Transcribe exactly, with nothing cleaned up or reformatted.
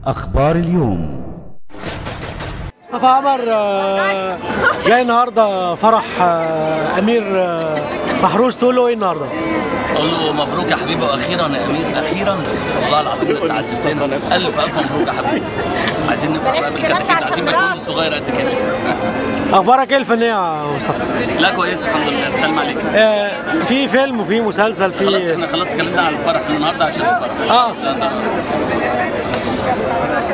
أخبار اليوم. مصطفى عمر آه، جاي النهارده فرح آه، امير آه، محروس، تقول له ايه النهارده؟ اقول له مبروك يا حبيبي، واخيرا يا امير اخيرا والله العظيم انت عززتنا. الف الف مبروك يا حبيبي. عايزين نفرح بقى بالكتاكيت، عايزين باشمهندس صغير قد كده. اخبارك ايه الفنيه يا مصطفى؟ لا كويس الحمد لله. بسلم عليك. آه، في فيلم وفي مسلسل في خلاص احنا خلاص اتكلمنا على الفرح النهارده عشان الفرح. اه لا ده